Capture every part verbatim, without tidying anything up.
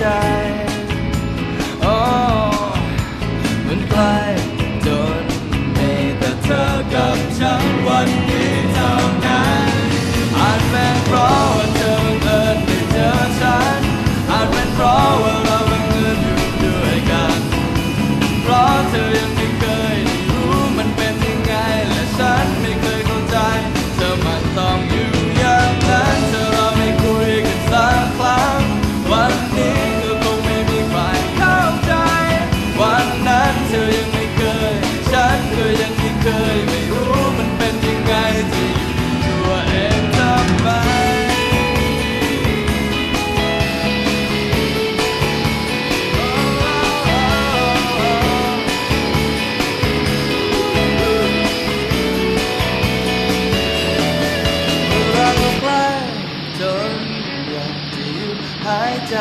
ใจโอ้มันไกลจนมีแต่เธอกับฉันวันนี้เท่านั้นอาจเป็นเพราะว่าเธอบังเอิญได้เจอฉันอาจเป็นเพราะว่าเราบังเอิญอยู่ด้วยกันเพราะเธอยังไม่เคยได้รู้มันเป็นยังไงและฉันไม่เคยเข้าใจเธอมันต้องอยู่อย่างนั้นเธอเราไม่คุยกันสักครั้งวันนี้ก็คงไม่มีใครเข้าใจวันนั้นเธอยังไม่เคยฉันก็ยังไม่เคยไม่รู้มันเป็นยังไงจะอยู่ตัวเองทำไมจนอยากจะหยุดหายใจ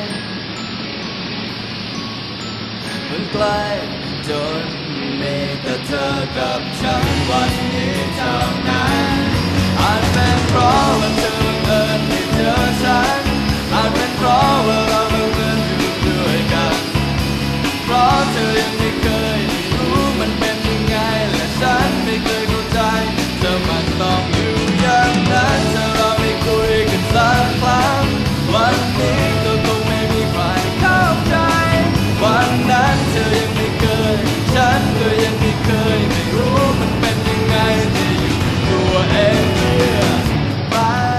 มันใกล้จนมีแต่เธอกับฉันวันนี้เท่านั้นอาจเป็นเพราะว่าเธอบังเอิญได้เจอฉันอาจเป็นเพราะว่าเราบังเอิญอยู่ด้วยกันเพราะเธอยังไม่เคยได้รู้มันเป็นยังไงและฉันไม่เคยเข้าใจเธอมันต้องอยู่อย่างนั้นเธอเราไม่คุยกันสักครั้งวันนี้ก็คงไม่มีใครเข้าใจวันนั้นเธอยังไม่เคยฉันก็ยังไม่เคยไม่รู้มันเป็นยังไงจะอยู่ตัวเองเรื่อยไป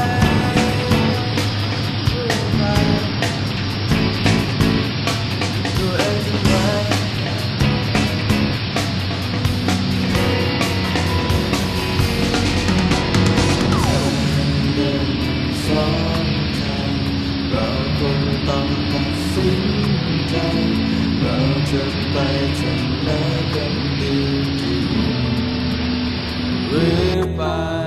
ตัวเองไว้สองทางเราคงต้องตัดสินใจเราจะไปทางไหนกันดีหรือไป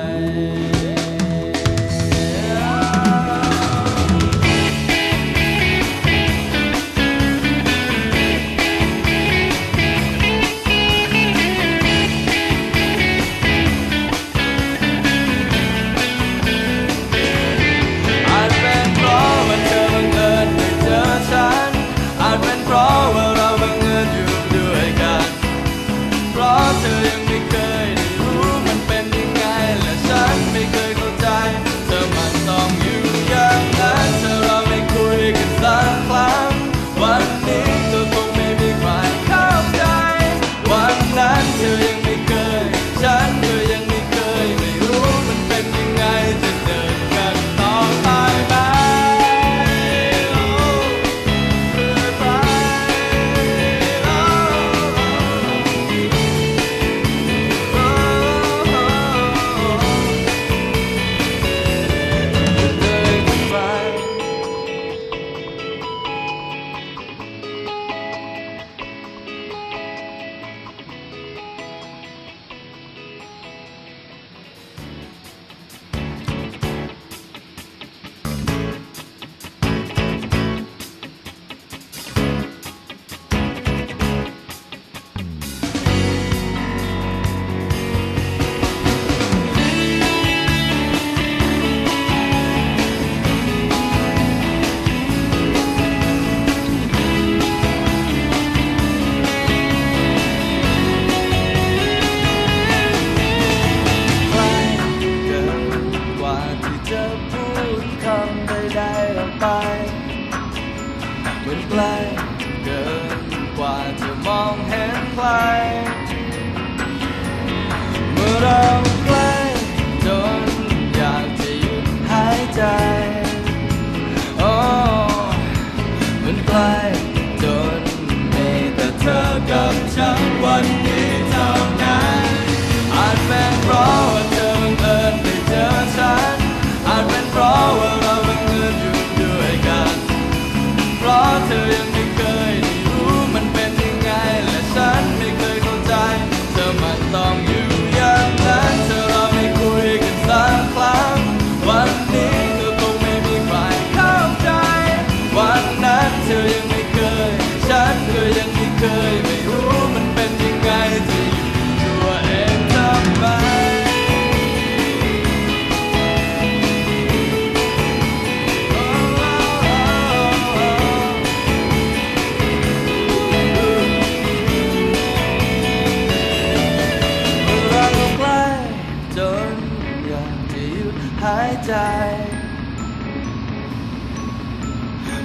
อาจเป็นเพราะว่าเธอบังเอิญได้เจอฉันอาจเป็นเพราะว่าเราบังเอิญอยู่ด้วยกันเพราะเธอยังไม่เคยได้รู้มันเป็นยังไงและฉันไม่เคยเข้าใจเธอมันต้องอยู่อย่างนั้นเธอเราไม่คุยกันสักครั้งวันนี้ก็คงไม่มีใครเข้าใจวันนั้นเธอยังไม่เคยฉันก็ยังไม่เคยไม่รู้มันเป็นยังไงจะเดินกันต่อไปไหมมันใกล้เกินกว่าจะมองเห็นใครเมื่อเราใกล้จนอยากจะหยุดหายใจโอ้มันใกล้จนมีแต่เธอกับฉันวันนี้เท่านั้นอาจเป็นเพราะว่าเธอบังเอิญได้เจอฉันอาจเป็นเพราะว่าเราบังเอิญอยู่ด้วยกันเพราะเธอยังไม่เคยได้รู้มันเป็นยังไงและฉันไม่เคยเข้าใจเธอมันต้องอยู่อย่างนั้นเธอเราไม่คุยกันสักครั้งวันนี้ก็คงไม่มีใครเข้าใจวันนั้นเธอยังไม่เคยฉันก็ยังไม่เคยไม่รู้มันเป็นยังไง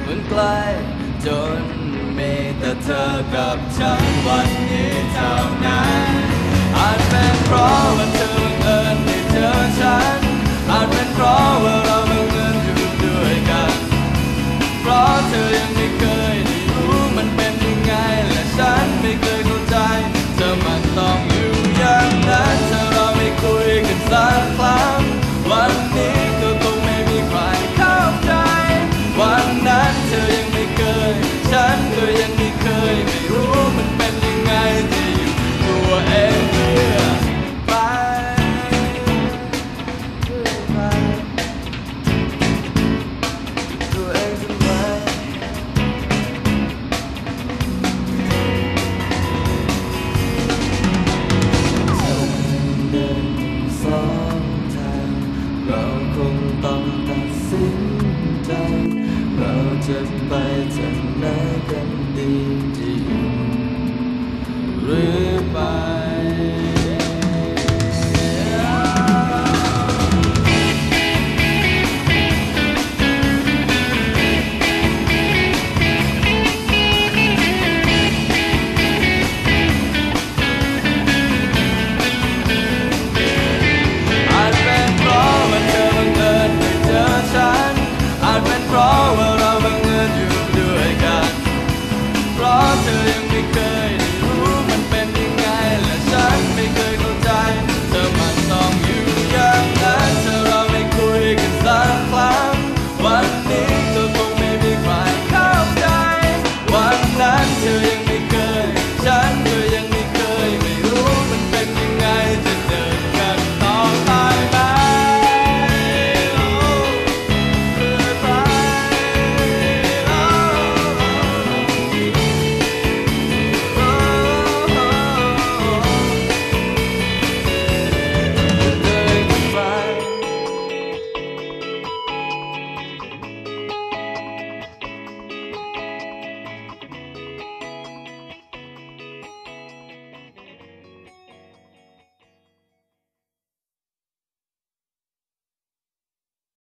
มันใกล้จนมีแต่เธอกับฉันวันนี้เท่านั้นอาจเป็นเพราะว่าเธอบังเอิญได้เจอฉันอาจเป็นเพราะว่าเราบังเอิญอยู่ด้วยกันเพราะเธอยังไม่เคยได้รู้มันเป็นยังไงและฉันไม่เคยเข้าใจเธอมันต้องอยู่อย่างนั้นถ้าเราไม่คุยกันสักครั้งวันนี้ก็คงไม่มีใครเข้าใจวันนั้นเธอยังไม่เคยฉันก็ยังไม่เคยไม่รู้มันเป็นยังไงที่อยู่ตัวเองเรื่อยไปเรื่อยไปตัวเองทำไมเดินสองทางเราคงต้องตัดสินใจเราจะไปทางไหนกันดีจะอยู่หรือ